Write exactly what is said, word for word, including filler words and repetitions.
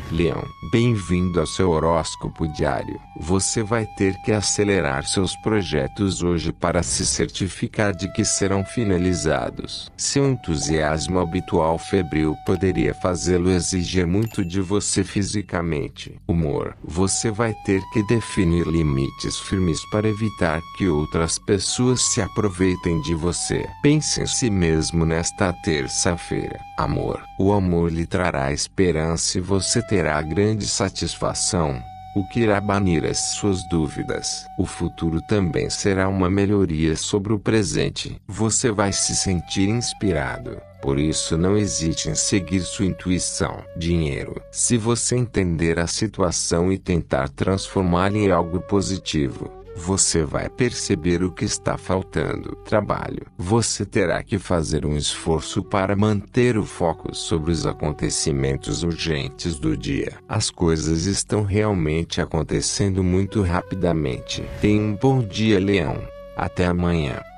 Leão, bem-vindo ao seu horóscopo diário. Você vai ter que acelerar seus projetos hoje para se certificar de que serão finalizados. Seu entusiasmo habitual febril poderia fazê-lo exigir muito de você fisicamente. Humor, você vai ter que definir limites firmes para evitar que outras pessoas se aproveitem de você. Pense em si mesmo nesta terça-feira. Amor, o amor lhe trará esperança e você terá grande satisfação, o que irá banir as suas dúvidas. O futuro também será uma melhoria sobre o presente. Você vai se sentir inspirado, por isso não hesite em seguir sua intuição. Dinheiro, se você entender a situação e tentar transformá-la em algo positivo, você vai perceber o que está faltando. Trabalho, você terá que fazer um esforço para manter o foco sobre os acontecimentos urgentes do dia. As coisas estão realmente acontecendo muito rapidamente. Tenha um bom dia, Leão. Até amanhã.